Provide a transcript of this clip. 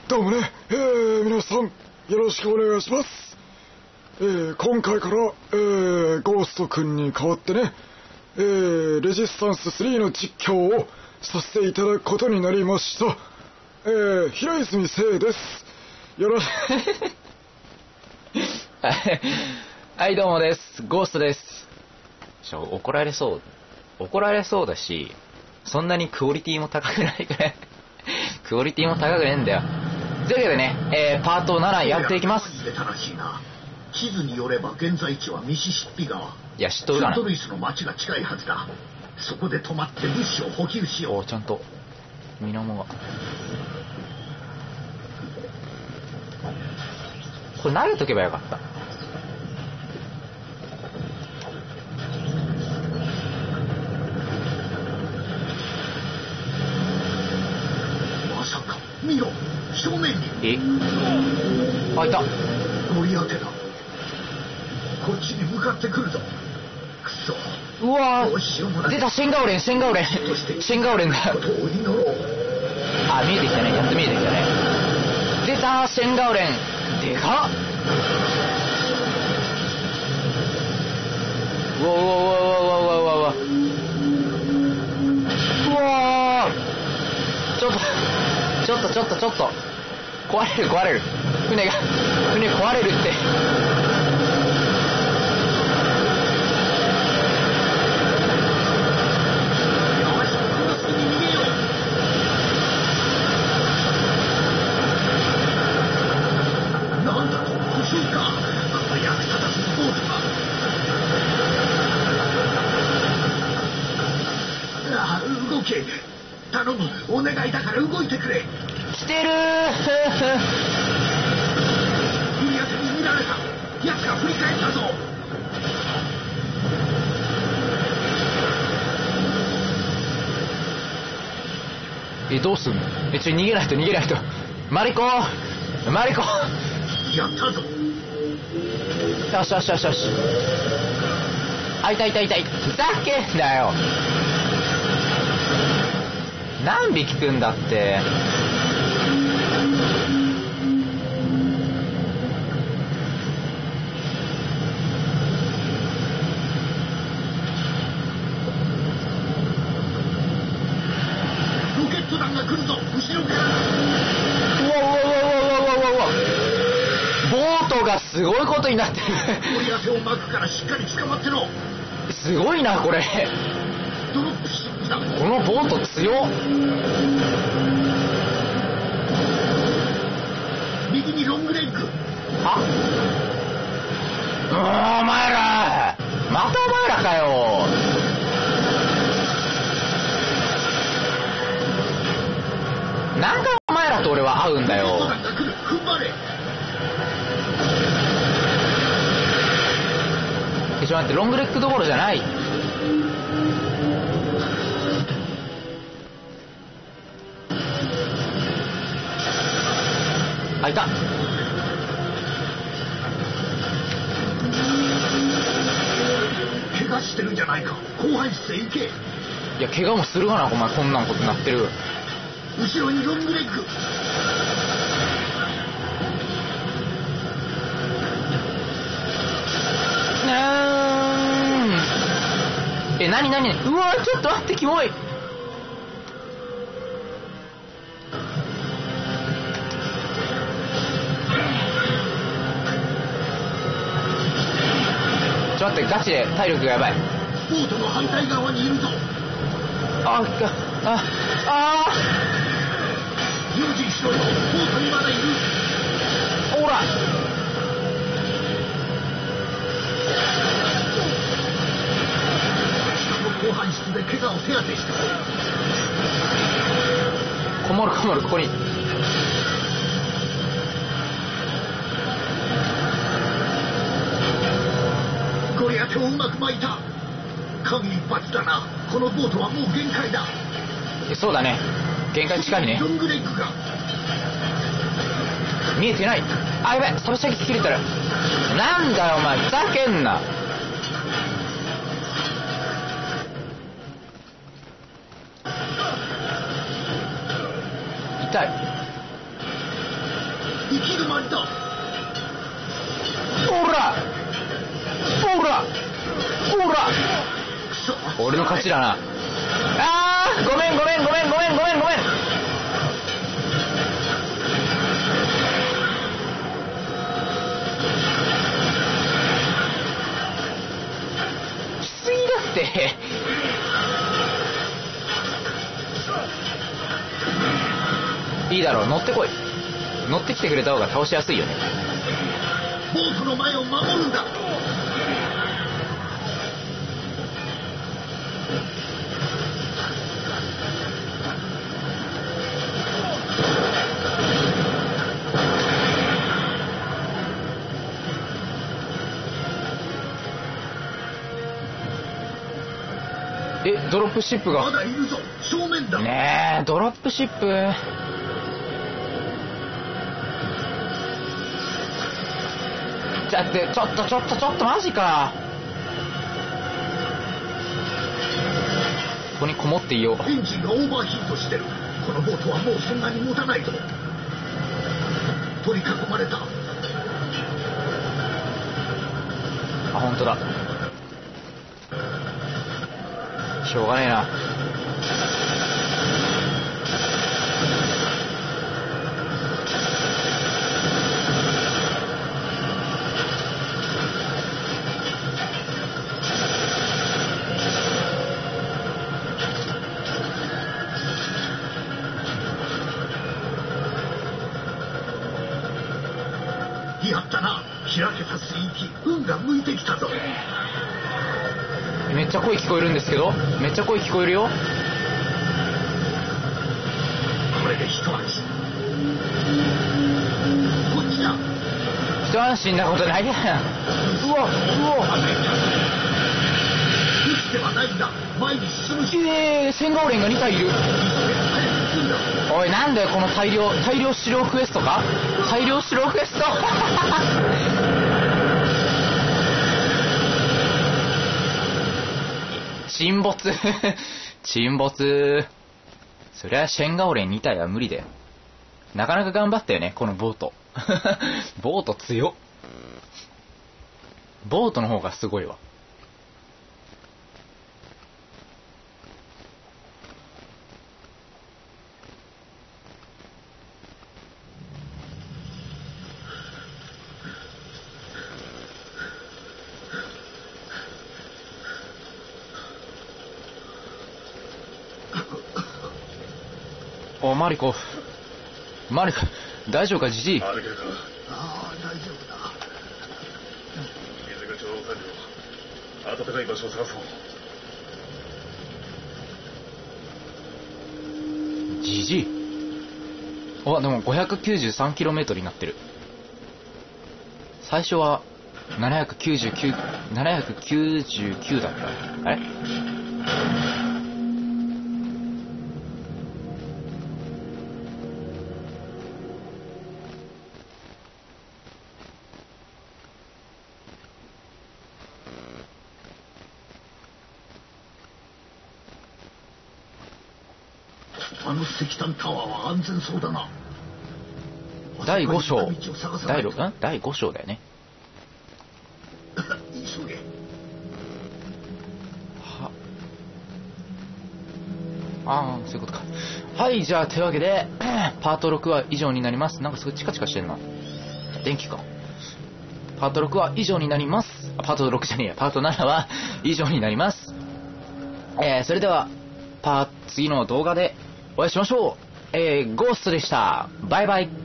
どうもね、皆さんよろしくお願いします。今回から、ゴーストくんに代わってね、レジスタンス3の実況をさせていただくことになりました。平泉聖です。よろしくはい、どうもです。ゴーストです。怒られそうだし、そんなにクオリティも高くないからクオリティも高くねえんだよ。というわけでね、パート7やっていきます。 地図によれば現在地はミシシッピ川。 いや、知っとるかな。 セントルイスの町が近いはずだ。そこで止まって物資を補給しよう。 お、ちゃんと水面がこれ投げとけばよかった。 まさか、見ろ、正面に。 あ、いた。 ゴリアテだ。こっちに向かってくるぞ。くそ。 うわー、出た。シェンガオレンだ。あ、見えてきたね。やっと見えてきたね。出た、シェンガオレン。でかっ。うわちょっと壊れる。船壊れるって。 なんだと、不正か。この役立たずのボートが。動け。頼む、お願いだから動いてくれ。 来てるー。 ゴリアテに見られた。奴が振り返ったぞ。 どうすんの？逃げないと。マリコ。 やったぞ。 よし。あ、痛い。ふざけんなよ。何匹来んだって。 ロケット弾が来るぞ、後ろから。 ボートがすごいことになってる。 ゴリアテを巻くからしっかり捕まってろ。 すごいな、これ。 ドロップシップだ。 このボート強っ。 右にロングレッグ。 お前らまたお前らかよ。何回お前らと俺は会うんだよ。 ロケット弾が来る。踏ん張れ。 ちょっと待って、ロングレッグどころじゃない。あ、いた。 怪我してるんじゃないか。後半室へ行け。 いや、怪我もするがな、お前。こんなんことになってる。 後ろにロングレッグ。 何うわ、ちょっと待って、キモい。ちょっと待って、ガチで体力がやばい。 ボートの反対側にいるぞ。用心しろよ。ボートにまだいる。 ほら。 後半室で怪我を手当てしてこもるここに。 ゴリアテをうまく巻いた。間一髪だな。このボートはもう限界だ。 そうだね、限界近いね。 ロングレッグが見えてない。あ、やべ、サブ射撃切れてる。なんだよお前、ふざけんな。痛い。 まりだ。 ほらほらほら、 くそ、 俺の勝ちだな。あー、ごめんごめんごめんごめんごめんごめん。きついだって。いいだろう、乗ってこい。乗ってきてくれた方が倒しやすいよね。 ボートの前を守るんだ。 ドロップシップまが。 だいるぞ、正面だ。 ねえ、ドロップシップ。だってちょっとマジか。ここにこもっていよう。 エンジンがオーバーヒートしてる。このボートはもうそんなに持たないぞ。取り囲まれた。 あ、本当だ。しょうがねえな。 やったな。開けた水域、運が向いてきたぞ。 めっちゃ声聞こえるんですけど。めっちゃ声聞こえるよ。 これで一安心。こっちだ。 一安心なことないやん。うわ撃つではないんだ。前に進むし。 千顔連が2体いる。 早く行くんだ。 おい、なんだよこの大量狩猟クエストか。大量狩猟クエスト。沈没。沈没。そりゃシェンガオレン2体は無理だよ。なかなか頑張ったよねこのボート。ボート強っ。ボートの方がすごいわ。お、マリコ、大丈夫か、じじい。 ああ、大丈夫だ。 水口を抑えるよ。暖かい場所を探そう。 じじい。あ、でも 593km になってる。最初は799だった。あれ？ あの石炭タワーは安全そうだな。 第5章。第5章だよね。 急げ。 そういうことか。はい、じゃあ、というわけで、パート6は以上になります。なんかすごいチカチカしてんな。電気か。パート6は以上になります。パート6じゃねえや。パート7は以上になります。それでは、次の動画でお会いしましょう。ゴーストでした。バイバイ。